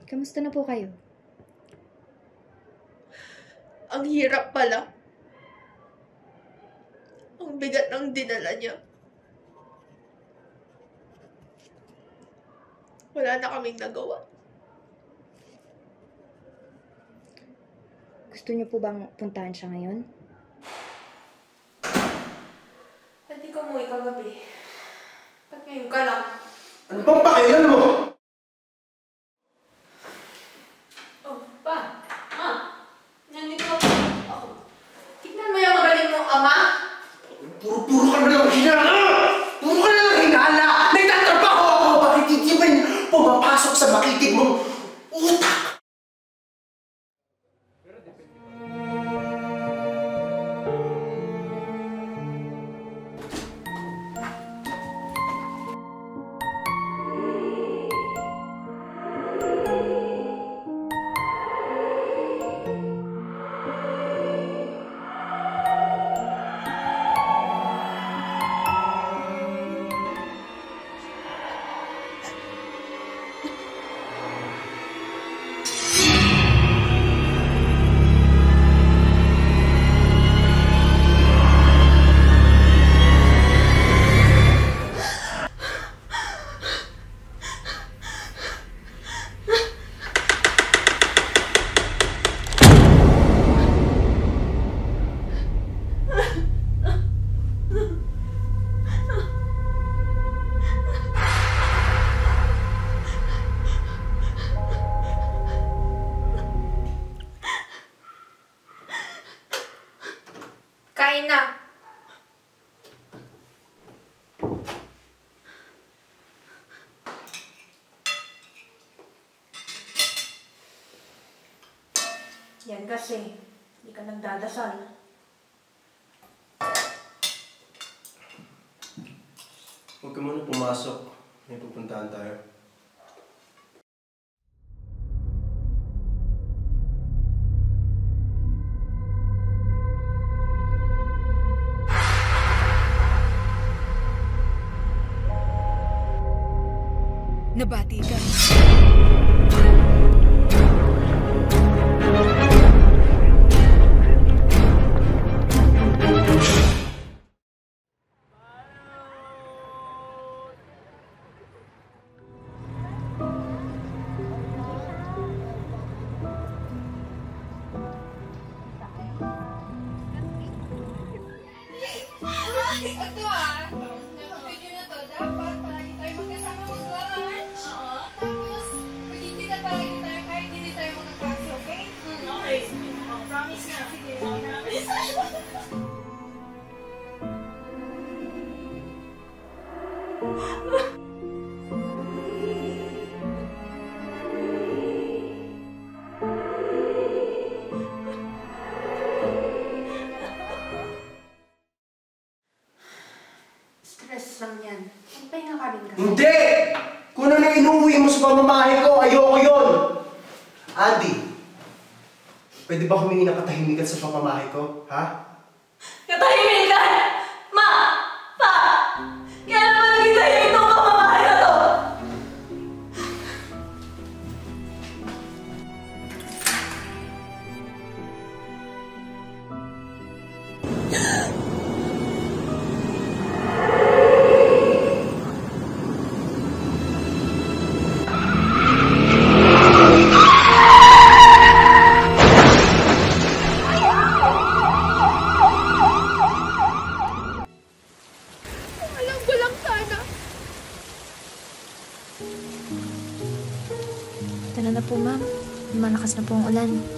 Kamusta na po kayo? Ang hirap pala. Ang bigat ng dinala niya. Wala na kaming nagawa. Gusto niyo po bang puntahan siya ngayon? Hindi ka umuwi kagabi. Ba't ngayon ka lang? Ano bang pakialam mo? Oh, pa. Ma. Nandito ako. Tignan mo yung magaling mong ama. Puro ka na lang hinala! Puro ka na lang hinala! Nagtatrabaho ako! Bakit hindi man pumapasok sa makitig mong utak? Kain na. Yan kasi, hindi ka nagdadasal. Huwag ka muna pumasok. May pupuntahan tayo. Nabati ka. Ito video na to, dapat palagi tayo magkasama mag-lunch. Tapos, magiging na palagi tayo kahit hindi tayo magkakasi, okay? Okay. Promise na. Sige, promise. Stress lang yan. Magpahinga ka rin ka. Hindi! Kung ano na inuwi mo sa pamamahay ko, ayoko yun! Andy, pwede ba humingi ng katahimikan sa pamamahay ko, ha? Katahimikan! Ma! Pa! Kailan ba naging tahimik itong pamamahay na to? Alam ko lang sana. Tara na po, ma'am. Malakas na po ang ulan.